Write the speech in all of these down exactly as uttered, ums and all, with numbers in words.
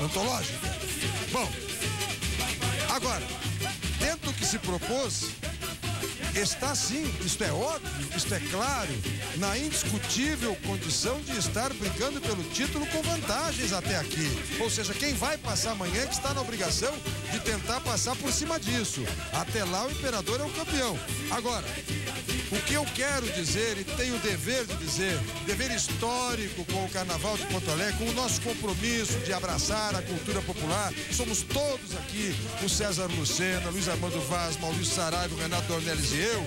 antológica. Bom, agora, dentro do que se propôs, está sim, isto é óbvio, isto é claro, na indiscutível condição de estar brigando pelo título com vantagens até aqui. Ou seja, quem vai passar amanhã é que está na obrigação de tentar passar por cima disso. Até lá o Imperador é o campeão. Agora, o que eu quero dizer e tenho o dever de dizer, dever histórico com o Carnaval de Porto Alegre, com o nosso compromisso de abraçar a cultura popular, somos todos aqui, o César Lucena, Luiz Armando Vaz, Maurício Saraiva, Renato Dornelles e eu,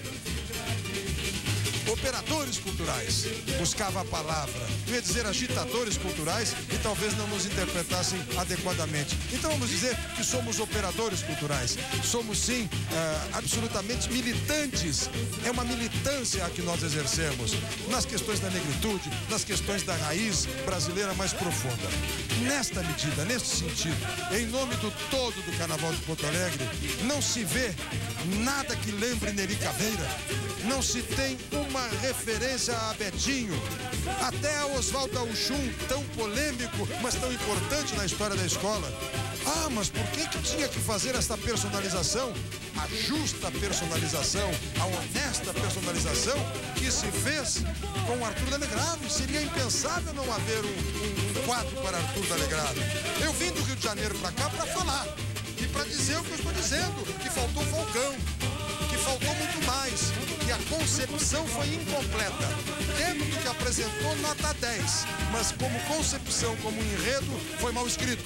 operadores culturais, buscava a palavra, eu ia dizer agitadores culturais e talvez não nos interpretassem adequadamente. Então vamos dizer que somos operadores culturais, somos sim uh, absolutamente militantes, é uma militância a que nós exercemos nas questões da negritude, nas questões da raiz brasileira mais profunda. Nesta medida, neste sentido, em nome do todo do Carnaval de Porto Alegre, não se vê nada que lembre Neri Caveira, não se tem uma referência a Betinho, até a Oswaldo Auchum, tão polêmico, mas tão importante na história da escola. Ah, mas por que que tinha que fazer essa personalização? A justa personalização, a honesta personalização que se fez com o Arthur D'Alegrave. Seria impensável não haver um, um, um quadro para Arthur D'Alegrave. Eu vim do Rio de Janeiro para cá para falar e para dizer o que eu estou dizendo, que faltou Falcão, que faltou muito mais, que a concepção foi incompleta. Dentro do que apresentou, nota dez, mas como concepção, como enredo, foi mal escrito.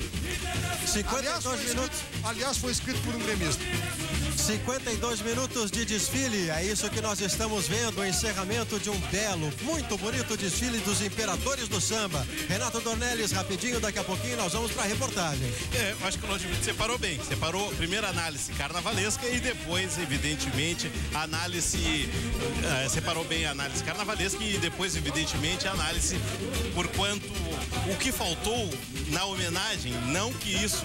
Aliás, foi escrito, aliás, foi escrito por um gremista. cinquenta e dois minutos de desfile, é isso que nós estamos vendo, o encerramento de um belo, muito bonito desfile dos Imperadores do Samba. Renato Dornelles, rapidinho, daqui a pouquinho nós vamos para a reportagem. É, eu acho que o Claudio separou bem, separou a primeira análise carnavalesca e depois, evidentemente, a análise, uh, separou bem a análise carnavalesca e depois, evidentemente, a análise por quanto o que faltou na homenagem, não que isso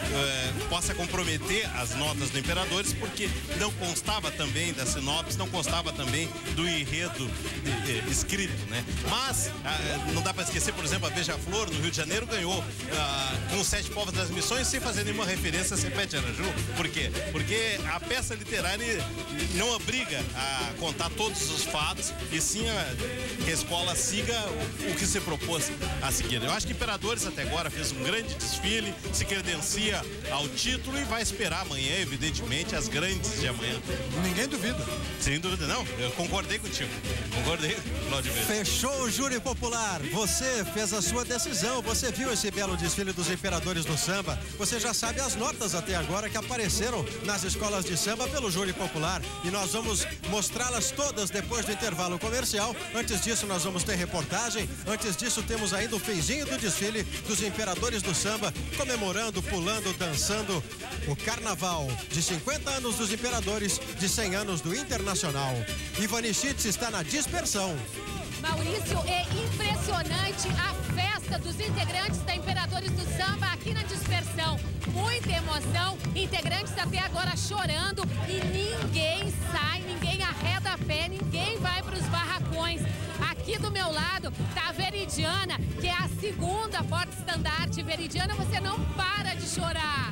uh, possa comprometer as notas do Imperadores, porque não constava também da sinopse, não constava também do enredo eh, escrito, né? Mas ah, não dá para esquecer, por exemplo, a Beija-Flor no Rio de Janeiro ganhou ah, com os Sete Povos das Missões sem fazer nenhuma referência a Cepete Araju. Por quê? Porque a peça literária não obriga a contar todos os fatos e sim a, que a escola siga o, o que se propôs a seguir. Eu acho que Imperadores até agora fez um grande desfile, se credencia ao título e vai esperar amanhã, evidentemente, as grandes de amanhã. Ninguém duvida. Sem dúvida, não. Eu concordei contigo. Concordei, Claudio. Fechou o júri popular. Você fez a sua decisão. Você viu esse belo desfile dos Imperadores do Samba. Você já sabe as notas até agora que apareceram nas escolas de samba pelo júri popular. E nós vamos mostrá-las todas depois do intervalo comercial. Antes disso, nós vamos ter reportagem. Antes disso, temos ainda o feizinho do desfile dos Imperadores do Samba, comemorando, pulando, dançando o carnaval de cinquenta anos dos Imperadores, de cem anos do Internacional. Ivanichitz está na dispersão. Maurício, é impressionante a festa dos integrantes da Imperadores do Samba aqui na dispersão. Muita emoção, integrantes até agora chorando e ninguém sai, ninguém arreda a pé, ninguém vai para os barracões. Aqui do meu lado tá a Veridiana, que é a segunda porta-estandarte. Veridiana, você não para de chorar.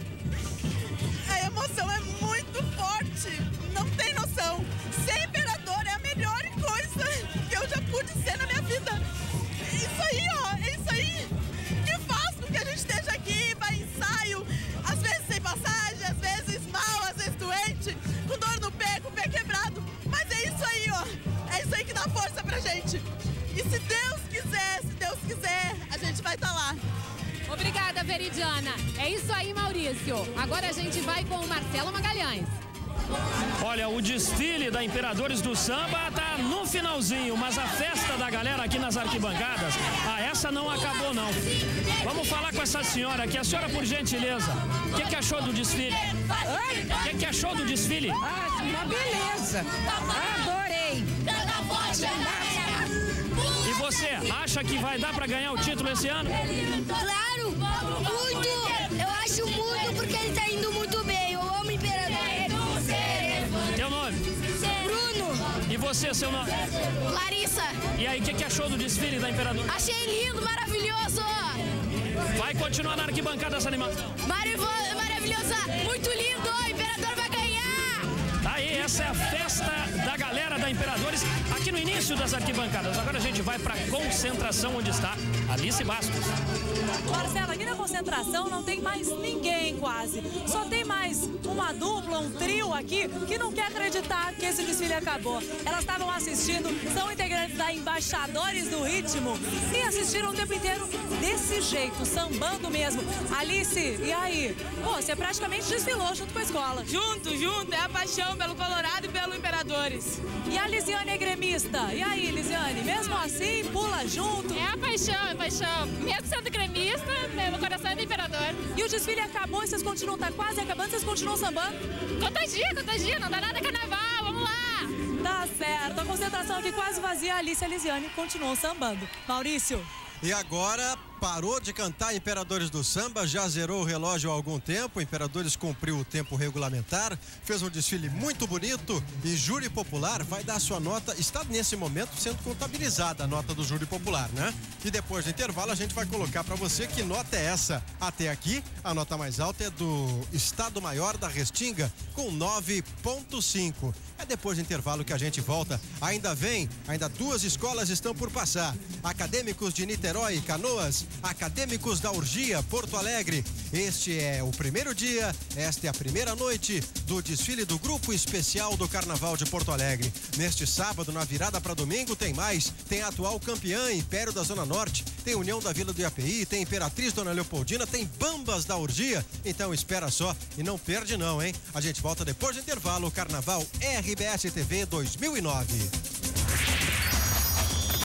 A emoção é muito forte, não tem noção. Ser imperador é a melhor coisa que eu já pude ser na minha vida. É isso aí, ó, é isso aí que faz com que a gente esteja aqui, vai em ensaio, às vezes sem passagem, às vezes mal, às vezes doente, com dor no pé, com o pé quebrado. Mas é isso aí, ó, é isso aí que dá força pra gente. E se Deus quiser, se Deus quiser, a gente vai estar lá. Obrigada, Veridiana. É isso aí, Maurício. Agora a gente vai com o Marcelo Magalhães. Olha, o desfile da Imperadores do Samba tá no finalzinho, mas a festa da galera aqui nas arquibancadas, ah, essa não acabou não. Vamos falar com essa senhora aqui. A senhora, por gentileza, o que, que achou do desfile? O que, que achou do desfile? Ah, uma beleza. Adorei. E você, acha que vai dar pra ganhar o título esse ano? Claro, muito. Eu acho muito porque ele tá indo muito bem. Eu amo o Imperador. Teu nome? Bruno. E você, seu nome? Larissa. E aí, o que, que achou do desfile da Imperador? Achei lindo, maravilhoso. Vai continuar na arquibancada essa animação. Maravilhosa, muito lindo, o Imperador vai ganhar! Tá aí, essa é a festa da galera da Imperadores aqui no início das arquibancadas. Agora a gente vai pra concentração onde está Alice Bastos. Marcela, aqui na concentração não tem mais ninguém quase. Só tem mais uma dupla, um trio aqui que não quer acreditar que esse desfile acabou. Elas estavam assistindo, são integrantes da Embaixadores do Ritmo e assistiram o tempo inteiro desse jeito, sambando mesmo. Alice, e aí? Pô, você praticamente desfilou junto com a escola. Junto, junto, é a paixão pelo Colorado e pelo Imperadores. E a Lisiane é gremista. E aí, Lisiane, mesmo assim, pula junto? É a paixão, é a paixão. Mesmo sendo gremista, meu coração é do Imperador. E o desfile acabou e vocês continuam, tá quase acabando, vocês continuam sambando? Contagia, contagia, não dá nada carnaval, vamos lá! Tá certo, a concentração aqui quase vazia, a Alice e a Lisiane continuam sambando. Maurício. E agora parou de cantar Imperadores do Samba, já zerou o relógio há algum tempo. Imperadores cumpriu o tempo regulamentar, fez um desfile muito bonito e júri popular vai dar sua nota. Está nesse momento sendo contabilizada a nota do júri popular, né? E depois do intervalo a gente vai colocar para você que nota é essa. Até aqui, a nota mais alta é do Estado Maior da Restinga, com nove ponto cinco. É depois do intervalo que a gente volta. Ainda vem, ainda duas escolas estão por passar. Acadêmicos de Niterói e Canoas, Acadêmicos da Urgia, Porto Alegre. Este é o primeiro dia, esta é a primeira noite do desfile do Grupo Especial do Carnaval de Porto Alegre. Neste sábado, na virada para domingo, tem mais. Tem a atual campeã, Império da Zona Norte, tem União da Vila do Iapeí, tem Imperatriz Dona Leopoldina, tem Bambas da Urgia. Então espera só e não perde não, hein? A gente volta depois do intervalo, Carnaval R B S T V dois mil e nove.